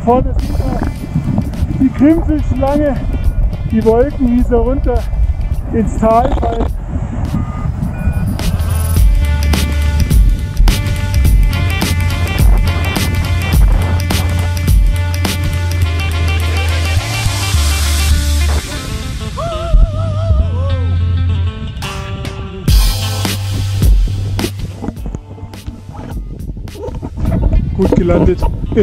vorne sieht man die Grimselschlange, die Wolken, wie sie runter ins Tal fallen. Gut gelandet.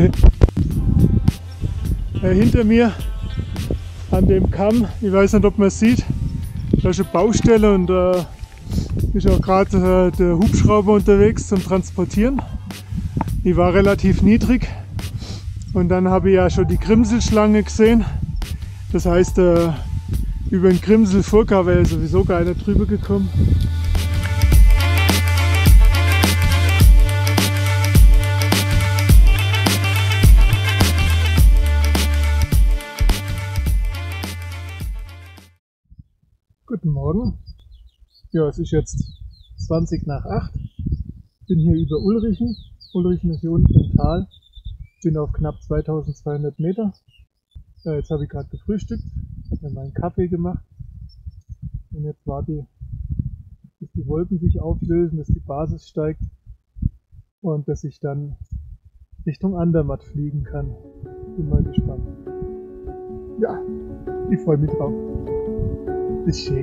Hinter mir an dem Kamm, ich weiß nicht, ob man es sieht, da ist eine Baustelle und da ist auch gerade der Hubschrauber unterwegs zum Transportieren. Die war relativ niedrig und dann habe ich ja schon die Grimselschlange gesehen. Das heißt, über den Grimselfurka wäre sowieso keiner drüber gekommen. Guten Morgen. Ja, es ist jetzt 20 nach 8. Ich bin hier über Ulrichen. Ulrichen ist hier unten im Tal. Ich bin auf knapp 2200 Meter. Jetzt habe ich gerade gefrühstückt, habe mir meinen Kaffee gemacht. Und jetzt warte ich, bis die Wolken sich auflösen, dass die Basis steigt und dass ich dann Richtung Andermatt fliegen kann. Bin mal gespannt. Ja, ich freue mich drauf. Ist schön.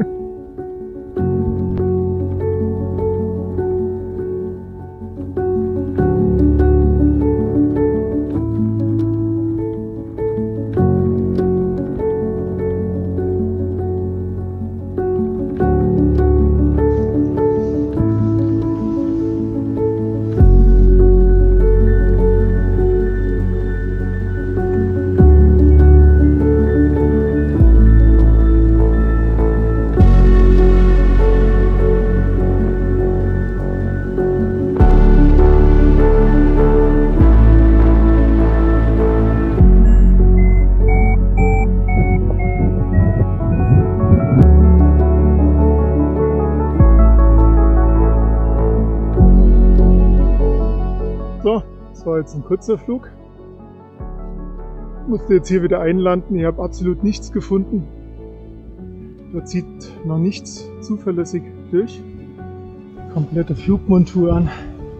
So, das war jetzt ein kurzer Flug. Ich musste jetzt hier wieder einlanden. Ich habe absolut nichts gefunden. Da zieht noch nichts zuverlässig durch. Komplette Flugmontur an.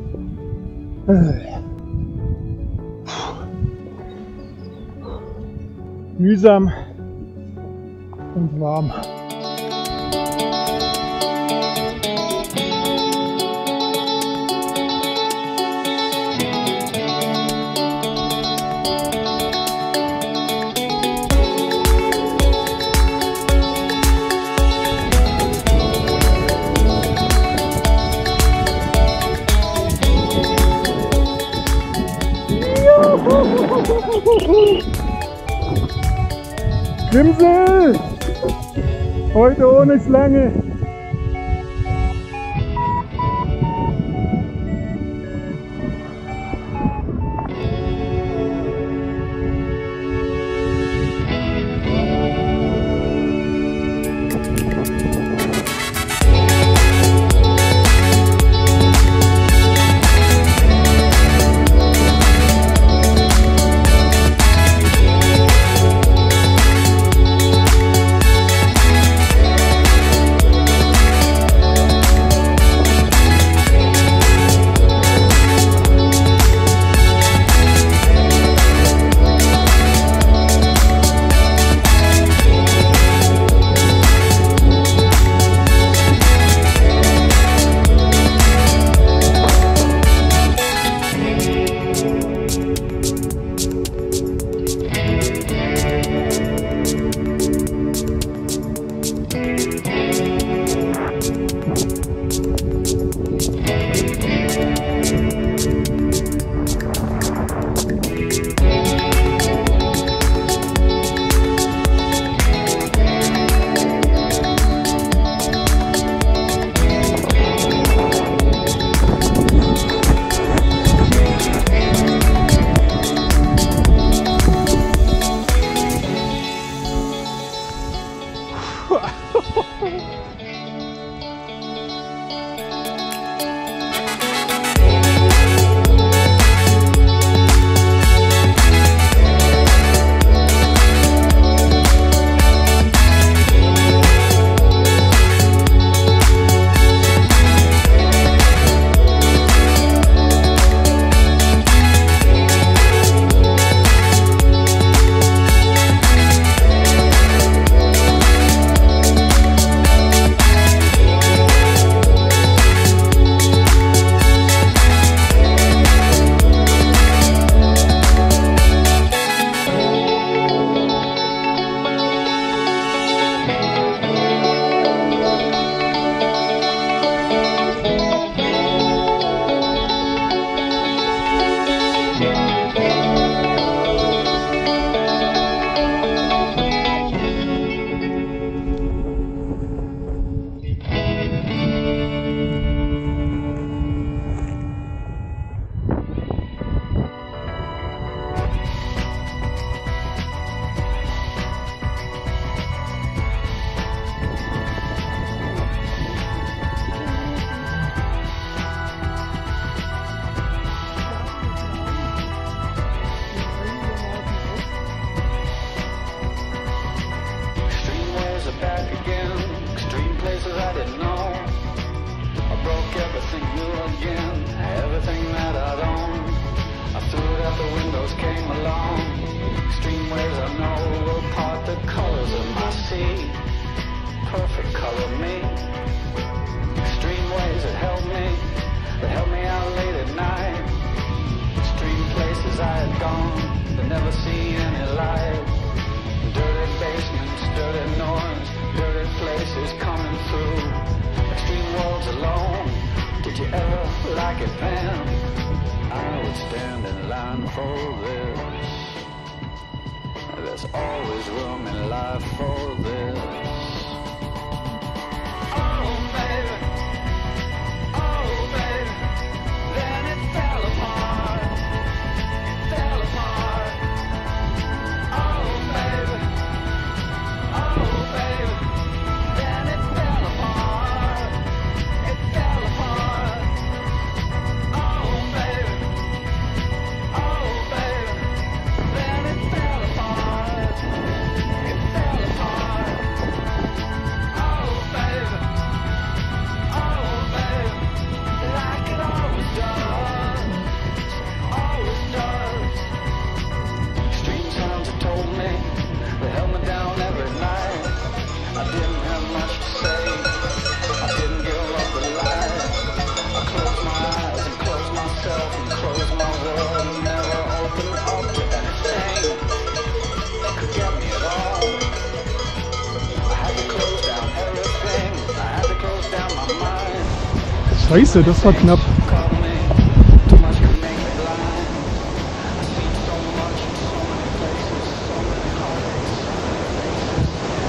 Mühsam und warm. Grimsel! Heute ohne Schlange! I didn't know. I broke everything new again, everything that I'd owned. I threw it out the windows, came along. Extreme waves I know will part the colors of my sea. Perfect color me. Extreme waves that held me out late at night. Extreme places I had gone, but never seen any light. Dirty basements, dirty noise, dirty places coming through. Extreme worlds alone, did you ever like it then? I would stand in line for this. There's always room in life for this. Oh baby, then it fell apart. It fell apart. Oh baby, then it fell apart. It fell apart. Oh baby, then it fell apart. It fell apart. Oh baby, like it always does. Always does. Extreme sounds have told me, they held me down every night. I didn't have much to say, I didn't give up the light. I closed my eyes and closed myself and closed my world and never opened up to anything that could get me at all. I had to close down everything, I had to close down my mind. Scheiße, das war knapp. Caught me, too much could make me blind. I've seen so much in so many places, so many heartaches, so many faces.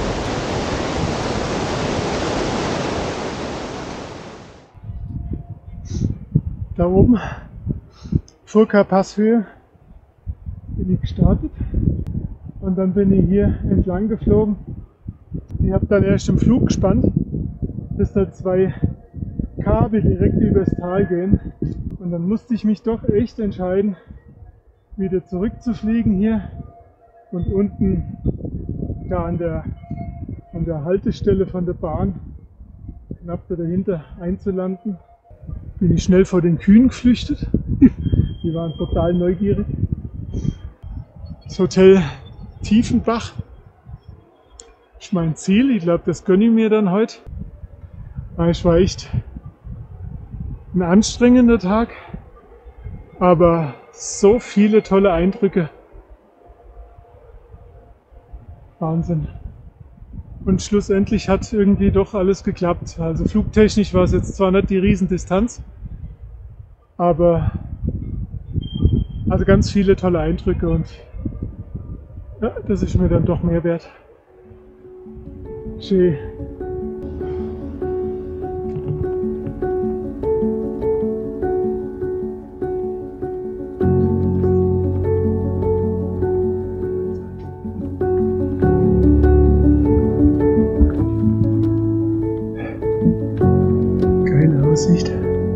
Da oben, Furka-Passhöhe, bin ich gestartet und dann bin ich hier entlang geflogen. Ich habe dann erst im Flug gespannt, bis da 2 Kabel direkt übers Tal gehen und dann musste ich mich doch echt entscheiden, wieder zurückzufliegen hier und unten da an der Haltestelle von der Bahn knapp da dahinter einzulanden. Bin ich schnell vor den Kühen geflüchtet. Die waren total neugierig. Das Hotel Tiefenbach ist mein Ziel. Ich glaube, das gönne ich mir dann heute. Es war echt ein anstrengender Tag, aber so viele tolle Eindrücke. Wahnsinn. Und schlussendlich hat irgendwie doch alles geklappt. Also flugtechnisch war es jetzt zwar nicht die Riesendistanz, aber also ganz viele tolle Eindrücke und ja, das ist mir dann doch mehr wert. Schön. Aussicht.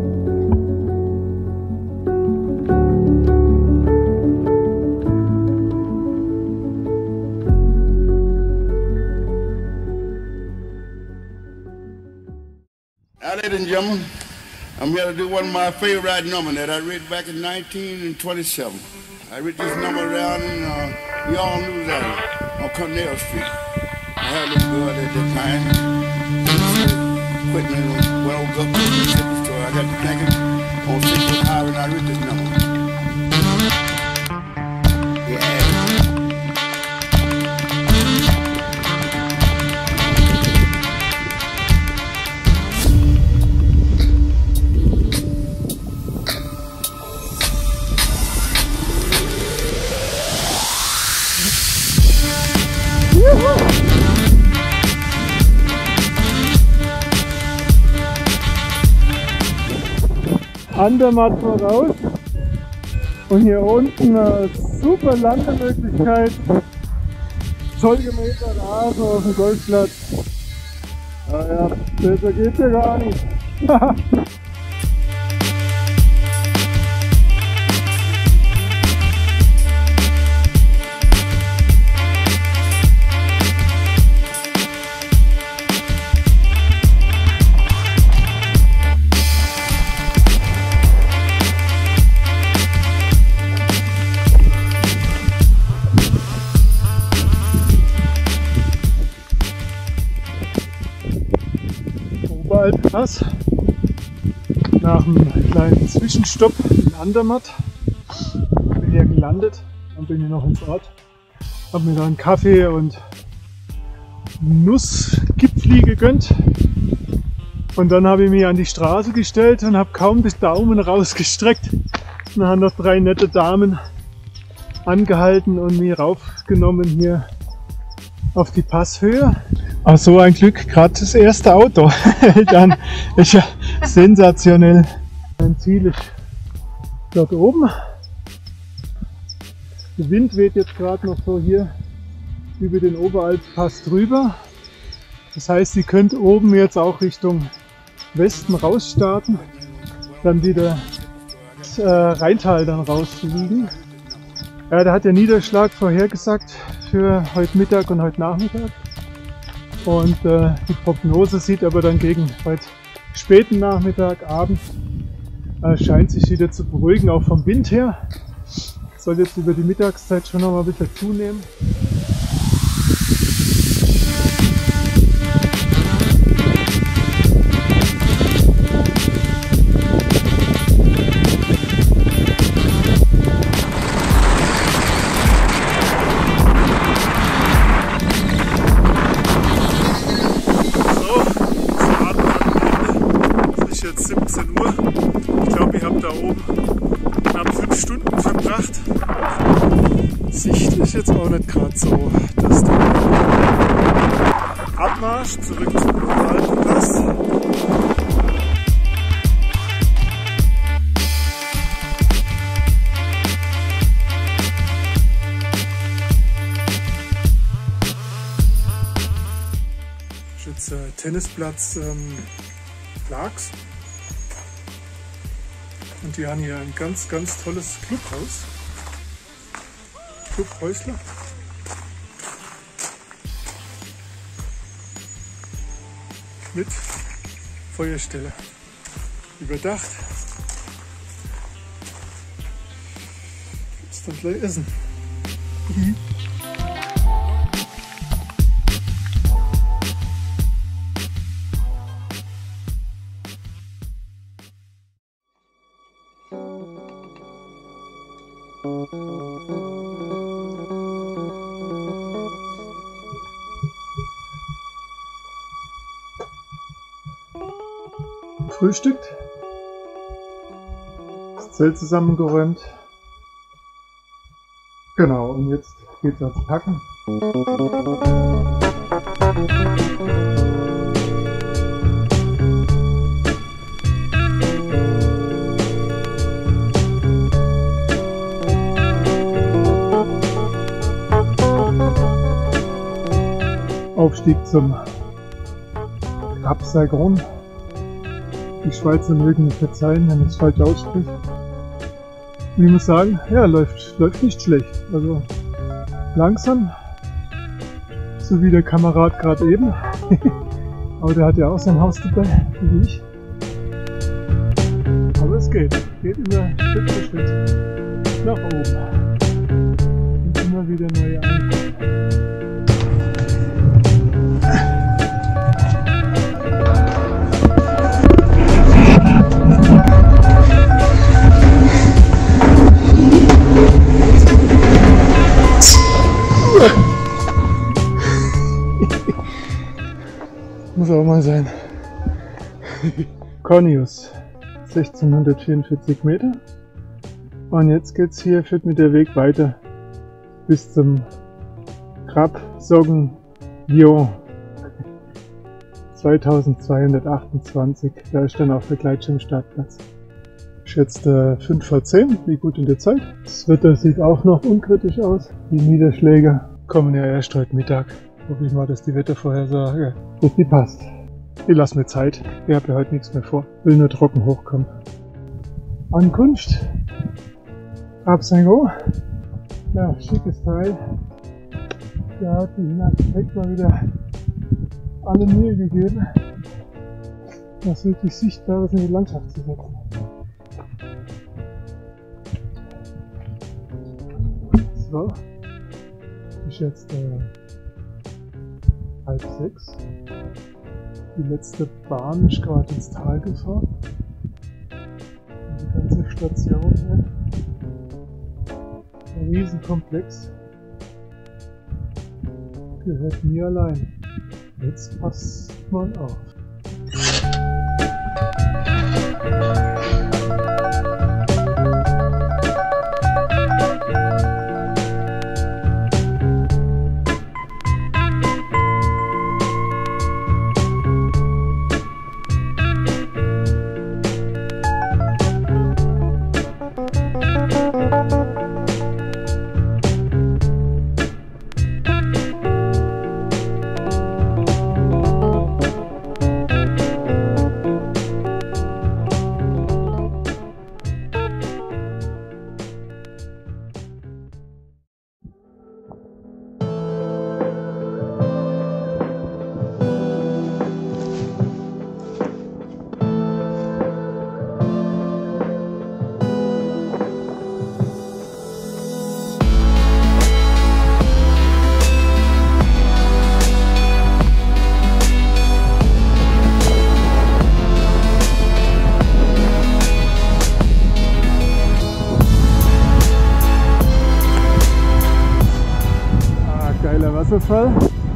Now, ladies and gentlemen, I'm here to do one of my favorite numbers that I wrote back in 1927. I wrote this number down in y'all knew that on Cornell Street. I had a little girl at that time. Quit me when I woke up to the Mississippi store. I got to thinking on 6th Highway and I wrote this number. Yeah. Andermatt voraus und hier unten eine super Landemöglichkeit, toll gemähter Rasen auf dem Golfplatz. Naja, besser geht's ja gar nicht. Oberalp-Pass. Nach einem kleinen Zwischenstopp in Andermatt bin hier gelandet und bin hier noch ins Ort. Habe mir da einen Kaffee und Nussgipfli gegönnt. Und dann habe ich mich an die Straße gestellt und habe kaum den Daumen rausgestreckt. Und dann haben noch 3 nette Damen angehalten und mich raufgenommen hier auf die Passhöhe. Ach so, ein Glück, gerade das erste Auto. Dann ist ja sensationell. Mein Ziel ist dort oben. Der Wind weht jetzt gerade noch so hier über den Oberalp-Pass drüber. Das heißt, ihr könnt oben jetzt auch Richtung Westen rausstarten, dann wieder das Rheintal dann rausfliegen. Ja, da hat der Niederschlag vorhergesagt für heute Mittag und heute Nachmittag. Und die Prognose sieht aber dann gegen heute späten Nachmittag, Abend, scheint sich wieder zu beruhigen, auch vom Wind her. Soll jetzt über die Mittagszeit schon noch mal ein bisschen zunehmen. Jetzt 17 Uhr. Ich glaube, ich habe da oben knapp 5 Stunden verbracht. Sicht ist jetzt auch nicht gerade so, dass der Abmarsch zurück zum Oberalp-Pass. Das ist jetzt Tennisplatz Laax. Und die haben hier ein ganz, ganz tolles Clubhaus. Club Häusler. Mit Feuerstelle. Überdacht. Jetzt dann gleich essen. Frühstückt, das Zelt zusammengeräumt. Genau, und jetzt geht's ans Packen. Aufstieg zum Cap Saigon. Die Schweizer mögen mich verzeihen, wenn ich es falsch ausspreche. Und ich muss sagen, ja, läuft nicht schlecht. Also langsam, so wie der Kamerad gerade eben. Aber der hat ja auch sein Haus dabei, wie ich. Aber es geht immer Schritt für Schritt nach oben. Und immer wieder neue Eindrücke. Muss auch mal sein. Cornius, 1644 Meter. Und jetzt geht's hier, führt mir der Weg weiter bis zum Cap Sogn Lion. 2228, da ist dann auch der Gleitschirmstartplatz. Ich schätze 5 vor 10, wie gut in der Zeit. Das Wetter sieht auch noch unkritisch aus. Die Niederschläge kommen ja erst heute Mittag. Hoffe ich mal, dass die Wettervorhersage, dass die passt. Ich lasse mir Zeit. Ich habe ja heute nichts mehr vor. Will nur trocken hochkommen. Ankunft. Cap Saigon. Ja, schickes Teil. Da hat die Architekt mal wieder alle Mühe gegeben, das wirklich Sichtbares in die Landschaft zu setzen. So, ist jetzt 5:30. Die letzte Bahn ist gerade ins Tal gefahren. Die ganze Station hier. Ein Riesenkomplex. Gehört mir allein. Jetzt passt mal auf. Wasserfall.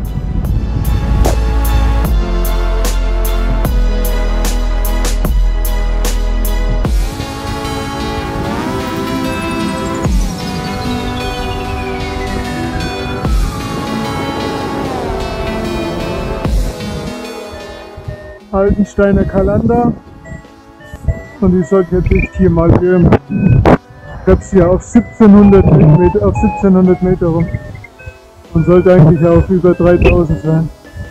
Altensteiner Kalender. Und ich sollte jetzt echt hier mal gehen. Ich habe es hier auf 1700 Meter rum. Und sollte eigentlich auf über 3000 sein.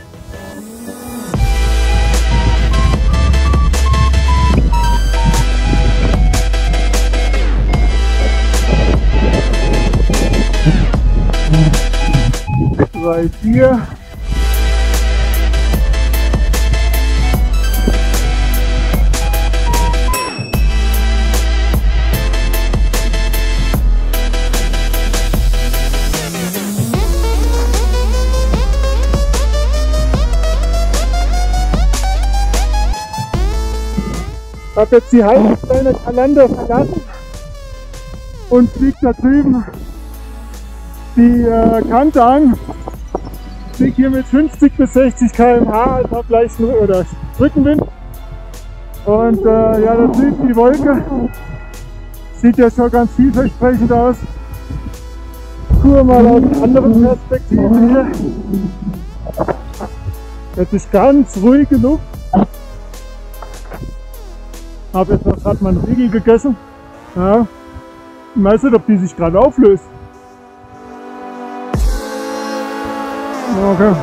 Drei, vier. Ich habe jetzt die Altensteiner Kalender verlassen und fliege da drüben die Kante an. Ich fliege hier mit 50 bis 60 km/h, also habe leichten Rückenwind. Und ja, da drüben die Wolke. Sieht ja schon ganz vielversprechend aus. Gucken wir mal aus einer anderen Perspektive hier. Jetzt ist ganz ruhige Luft. Habe jetzt noch gerade mal einen Riegel gegessen. Ja. Ich weiß nicht, ob die sich gerade auflöst. Okay.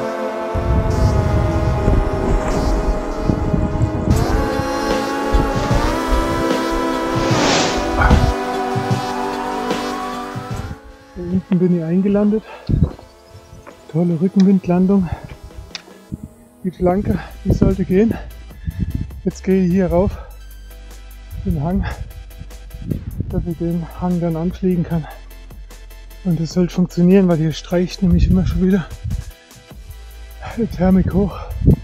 Da hinten bin ich eingelandet. Tolle Rückenwindlandung. Die Flanke, die sollte gehen. Jetzt gehe ich hier rauf. Den Hang, dass ich den Hang dann anfliegen kann. Und das soll funktionieren, weil hier streicht nämlich immer schon wieder die Thermik hoch.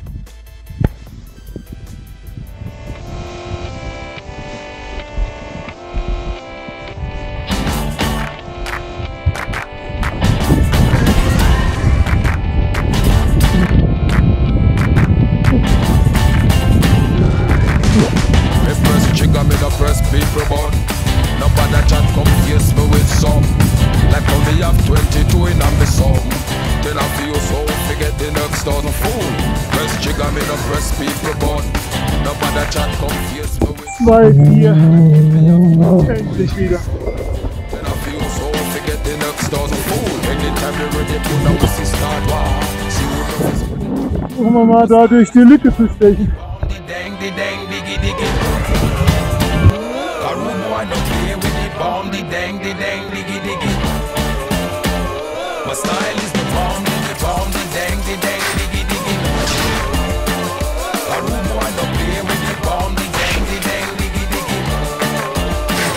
Zwei, vier. Endlich wieder. Versuchen wir mal da durch die Lücke zu stechen.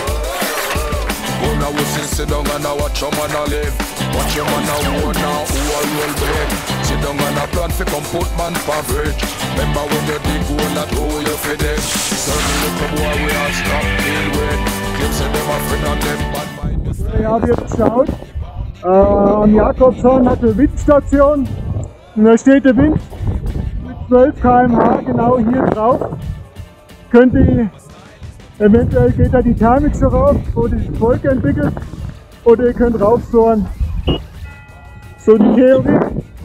Sit down and I watch your man a live. Watch your man a war now. a roll break. Sit down on a plan fi come put man for bridge. Remember when you dig hole that hole you fi dig. Certain little boy we are stop deal with. Them say them a friend and them bad mind. Ich habe jetzt geschaut, am Jakobshorn hat eine Windstation und da steht der Wind mit 12 km/h genau hier drauf. Eventuell geht da die Thermik so rauf, wo die Wolke entwickelt, oder ihr könnt raufsohren. So die Theorie.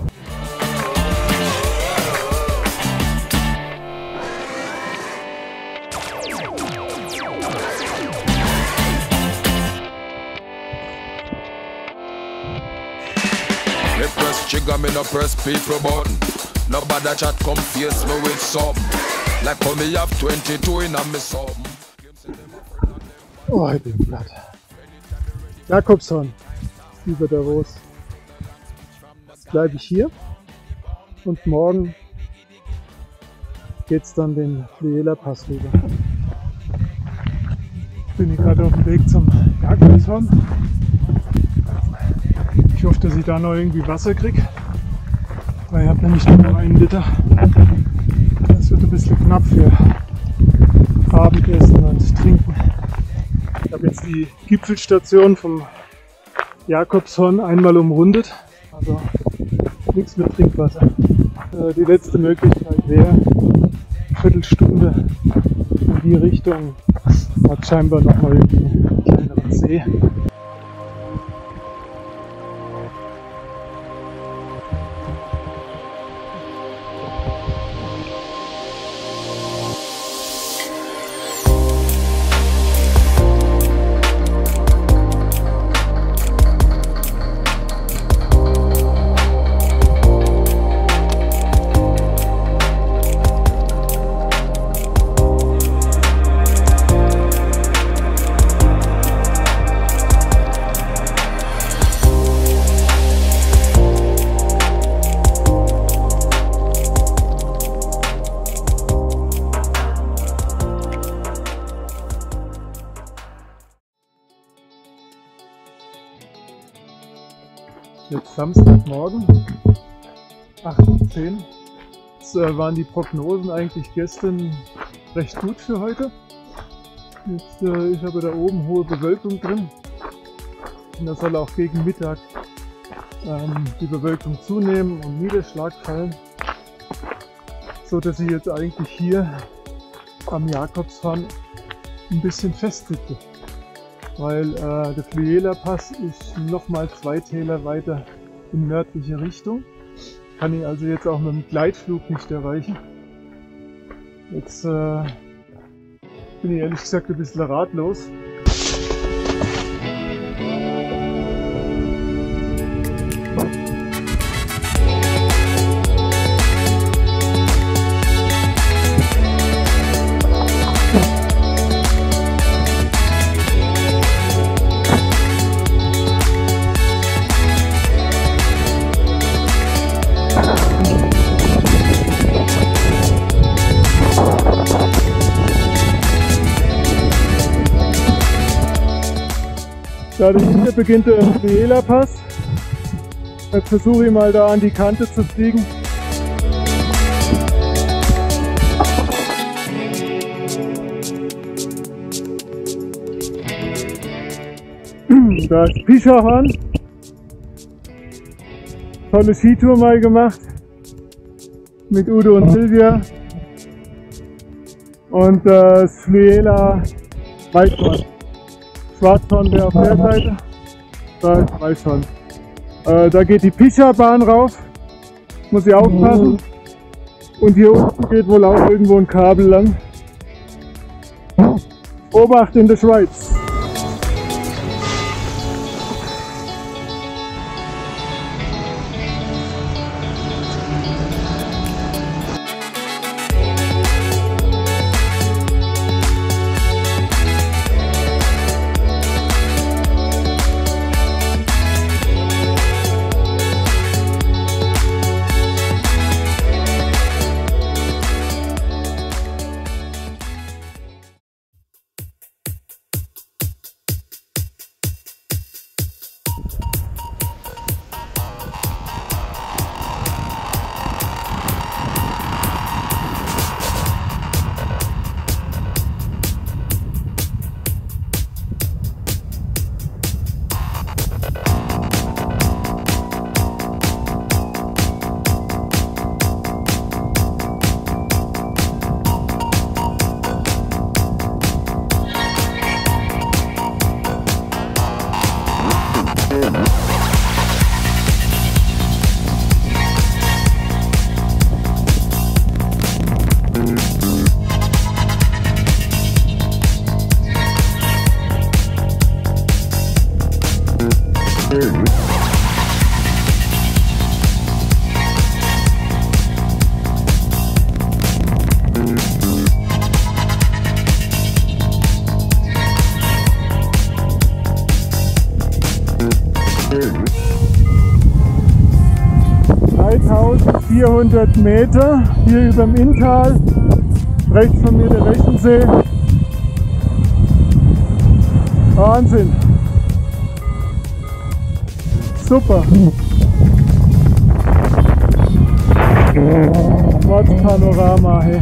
Me press trigger, me no press people button. Nobody chat come face me with something. Like how me have 22 in a me something. Oh, ich bin platt. Jakobshorn, über der Ros. Jetzt bleibe ich hier und morgen geht es dann den Fluela Pass rüber. Bin ich gerade auf dem Weg zum Jakobshorn. Ich hoffe, dass ich da noch irgendwie Wasser kriege, weil ich habe nämlich nur 1 Liter. Das wird ein bisschen knapp für Abendessen und Trinken. Ich habe jetzt die Gipfelstation vom Jakobshorn einmal umrundet, also nichts mit Trinkwasser. Die letzte Möglichkeit wäre eine Viertelstunde in die Richtung, hat scheinbar nochmal irgendwie einen kleineren See. Jetzt Samstagmorgen, 8:10 Uhr. Jetzt waren die Prognosen eigentlich gestern recht gut für heute. Jetzt ist aber da oben hohe Bewölkung drin. Und da soll auch gegen Mittag die Bewölkung zunehmen und Niederschlag fallen. So dass ich jetzt eigentlich hier am Jakobshorn ein bisschen festsitze. Weil der Fluela Pass ist nochmal 2 Täler weiter in nördliche Richtung. Kann ich also jetzt auch mit dem Gleitflug nicht erreichen. Jetzt bin ich ehrlich gesagt ein bisschen ratlos. Da dahinter beginnt der Fluela Pass. Jetzt versuche ich mal da an die Kante zu fliegen. Da ist Pischahorn. Tolle Skitour mal gemacht. Mit Udo und Silvia. Und das Fluela Weißhorn. Schwarzhorn wäre auf der Seite, da ist Weißhorn. Da geht die Pischahbahn rauf, muss ich aufpassen. Und hier unten geht wohl auch irgendwo ein Kabel lang. Obacht in der Schweiz! 400 Meter hier über dem Inntal. Rechts von mir der Rechensee. Wahnsinn. Super. Was Panorama, hey.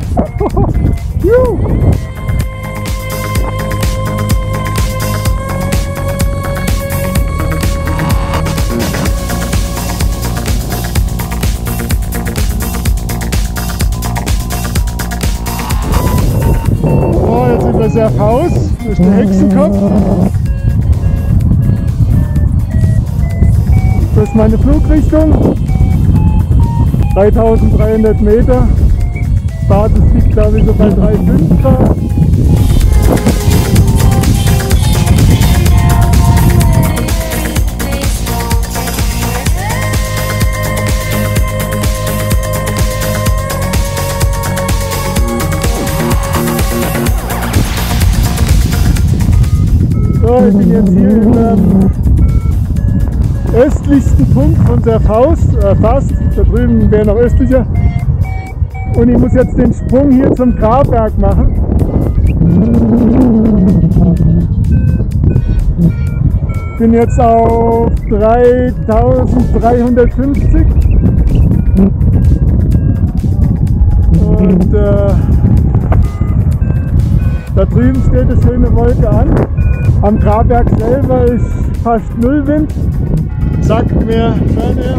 Oh, jetzt sind wir sehr raus. Das ist der Hexenkopf. Das ist meine Flugrichtung. 3300 Meter. Basis liegt da wie so bei 3,5 Grad. So, ich bin jetzt hier im östlichsten Punkt von der Faust, fast, da drüben wäre noch östlicher. Und ich muss jetzt den Sprung hier zum Grabberg machen. Bin jetzt auf 3350 und da drüben steht eine schöne Wolke an. Am Grabberg selber ist fast Nullwind. Sagt mir Fernher.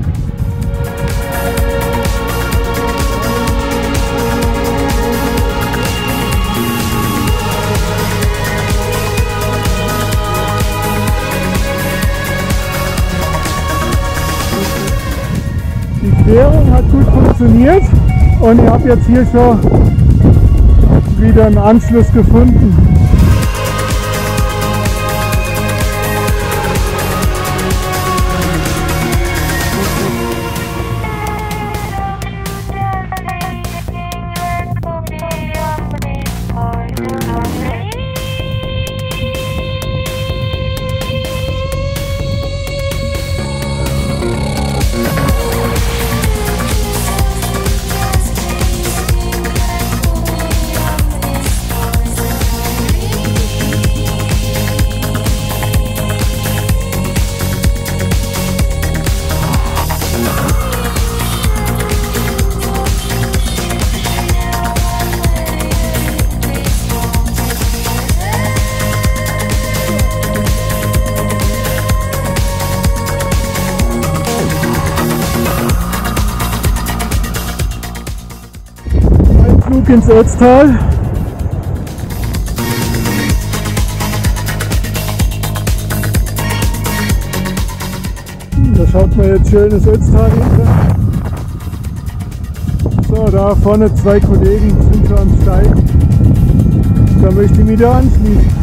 Die Querung hat gut funktioniert und ich habe jetzt hier schon wieder einen Anschluss gefunden. Ins Ötztal. Da schaut man jetzt schönes Ötztal hinter. So, da vorne zwei Kollegen sind schon am Steig. Da möchte ich mich da anschließen.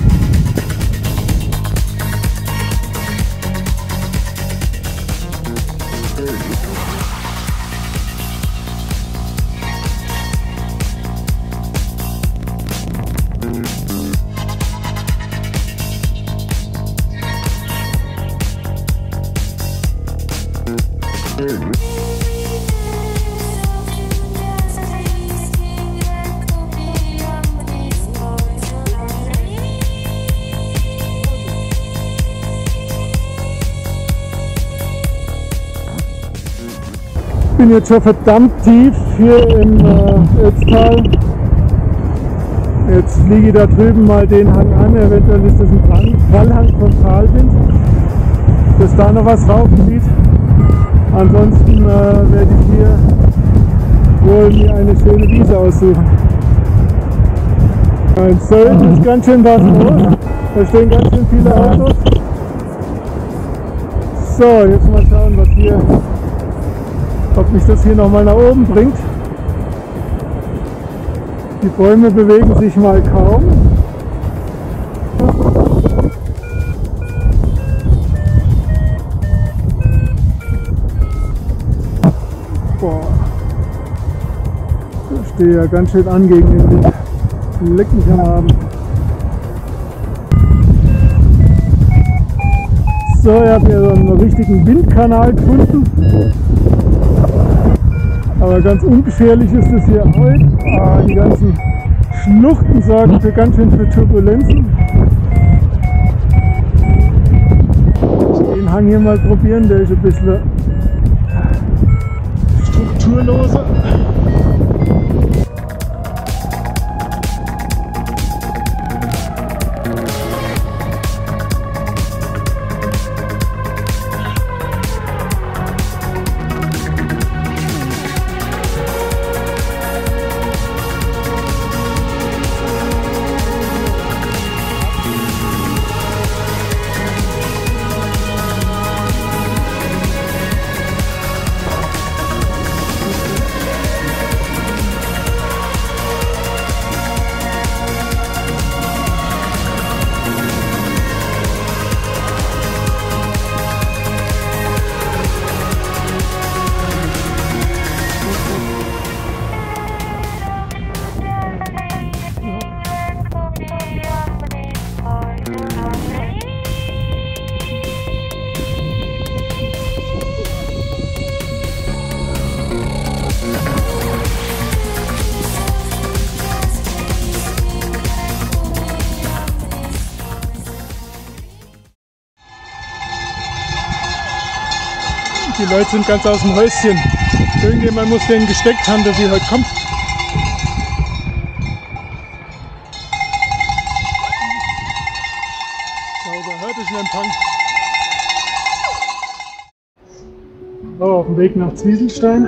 Ich bin jetzt schon verdammt tief hier im Ötztal. Jetzt fliege ich da drüben mal den Hang an, eventuell ist das ein Fallhang vom Talwind, dass da noch was raufzieht. Ansonsten werde ich hier wohl mir eine schöne Wiese aussuchen. In Sylt ist ganz schön was los, da stehen ganz schön viele Autos. So, jetzt mal schauen, was hier, ob mich das hier nochmal nach oben bringt. Die Bäume bewegen sich mal kaum. Boah. Ich stehe ja ganz schön an gegen den Wind. Leck mich am Abend. So, ich habe hier so einen richtigen Windkanal gefunden. Aber ganz ungefährlich ist es hier heute. Die ganzen Schluchten sorgen für ganz schön für Turbulenzen. Den Hang hier mal probieren, der ist ein bisschen strukturloser. Die Leute sind ganz aus dem Häuschen. Irgendjemand muss denen gesteckt haben, dass sie heute kommt. Sauber, hört ich den Empfang. Auf dem Weg nach Zwieselstein.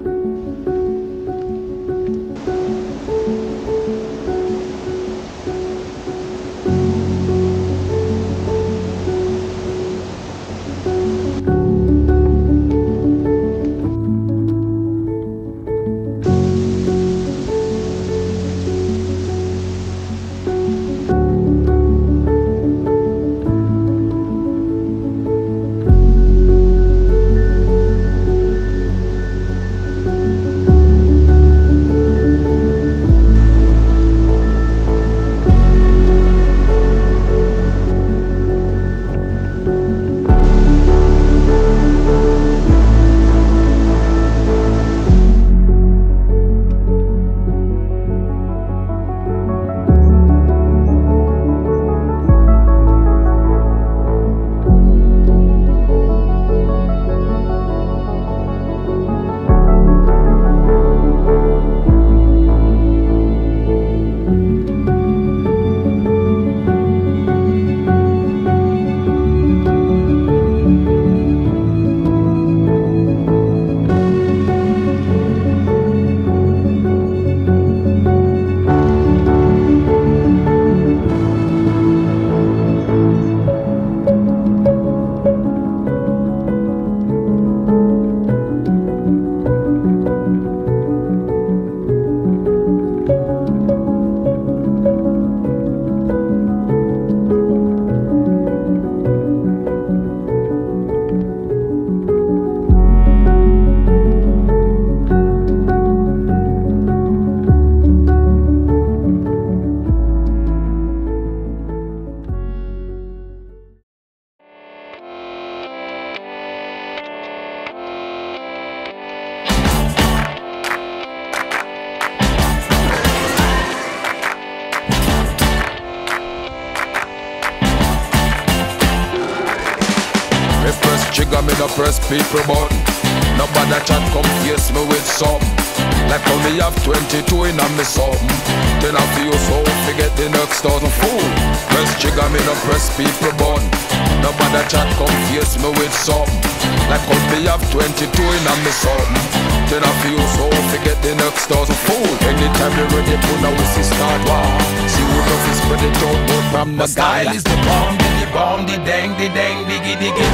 Jigger me no press people button. Nobody chat come face me with something. Like how me have 22 in a me something. Then I feel so forget the next 1,000 fool. Press jigger me no press people button. Nobody chat come face me with something. Like how me have 22 in a me something. Then I feel so forget the next 1,000 fool. Anytime you ready put a whistle start war. See who love is spread it out but from My style is the bomb, the dang, diggy diggy.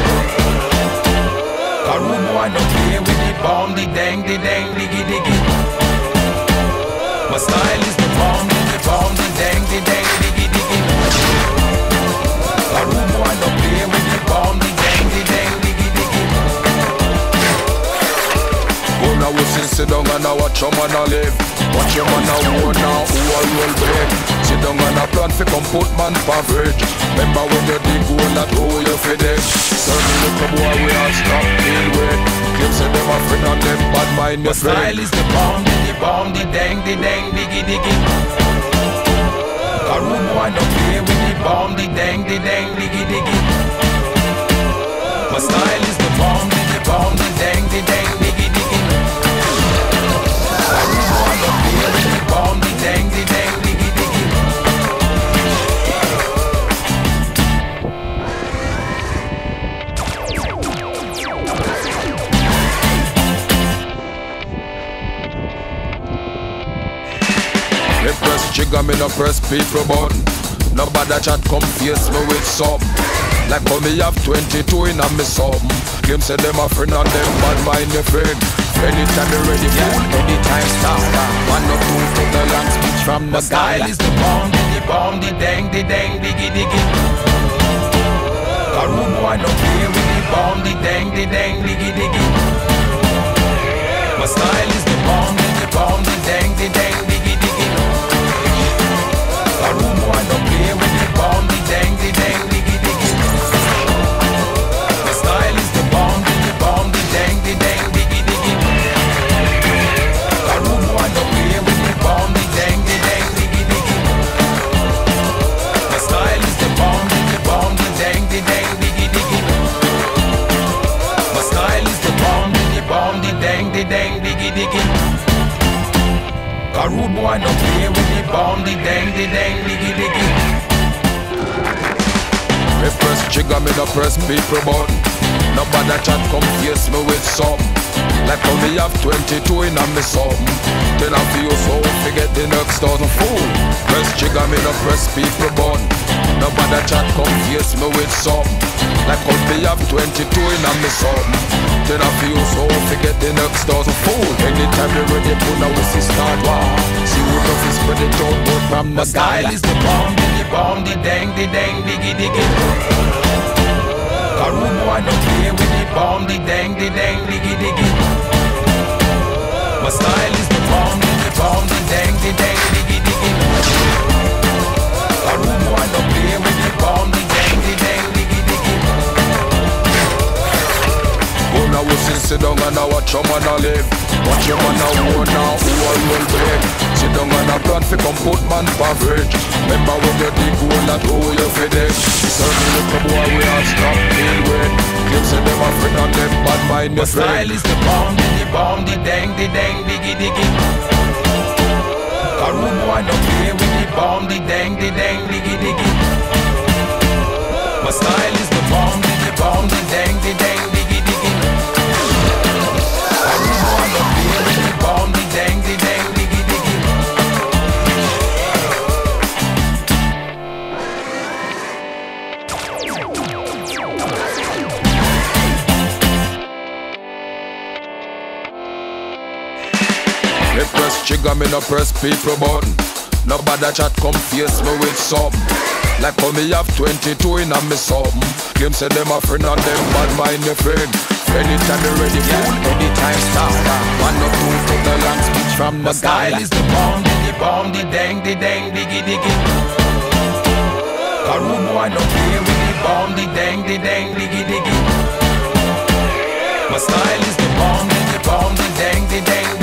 Karu boy no play with the bomb, the dang, diggy diggy. My style is the bomb, the dang, diggy diggy. Karu boy no play with the bomb, the dang, diggy diggy. Go now we sit down and I watch your man a live. Watch your man a war now, who a roll big. Sit down and a plan fi come put man for verge. Remember when you dig hole that hole you fi dig. Certain little boy we are stop deal with. Them say them a friend and them bad mind My your friend. style is the bomb, the dang, diggy, diggy. A rude boy no play with the bomb, the dang, diggy, diggy. My style is the bomb, the dang, diggy, diggy. A rude boy no play with the bomb, the dang, diggy, diggy. Me press trigger, me no press people button. Nobody chat come face me with something. Like how me have 22 in a me something. Them say them a friend and them bad mind your friend. Anytime you ready, fool, anytime start. One or two for the long speech from the My style is the bomb, the dang, diggy, diggy. A rude boy no play with the bomb, the dang, diggy, diggy. My style is the bomb, the dang, diggy, diggy. A rude boy no play with the bomb, the dang, diggy, diggy. My style is the bomb, the dang, diggy, diggy. A rude boy no play with the bomb, the dang, diggy, diggy. My style is the bomb, the dang, diggy, diggy. My style is the bomb, the dang, diggy, diggy. A rude boy no play with the bomb, the dang, diggy, diggy. Me press trigger, me no press people button. Nobody chat come face me with something. Like how me have 22 in a me something. Then I feel so forget the next 1,000 fool. Press trigger, me no press people button. Nobody chat come face me with something. Like how me have 22 in a me something. Then I feel so forget the next 1,000 fool. Anytime you ready, put now we see start war. See who love is spread it out, but from My the style is the bomb, the dang, diggy, diggy. A rude boy no play with the bomb, the dang, diggy, diggy. My style is the bomb, the dang, diggy, diggy. A rude boy no play with the bomb, the dang, diggy, diggy. Go now we sit down and I watch your man a live. Watch your man a war now, who are well bred. Sit down and a plan fi come put man average. Remember when you dig hole that hole you fi dig. Certain little boy we are stop deal with. Them say them a friend and them bad mind My your friend. style is the bomb, the dang, diggy, diggy. A rude boy no play with the bomb, the dang, diggy, diggy. My style is the bomb, the dang, diggy, diggy. A rude boy no play with the bomb, the dang, diggy, diggy. Me press trigger, me no press people button. Nobody chat come face me with something. Like how me have 22 in a me something. Them say them a friend and them bad mind your friend. Anytime you ready, fool, anytime start. One or two for the long speech from the My style is the bomb, the dang, diggy, diggy. A rude boy no play with the bomb, the dang, diggy, diggy. My style is the bomb, the dang, diggy.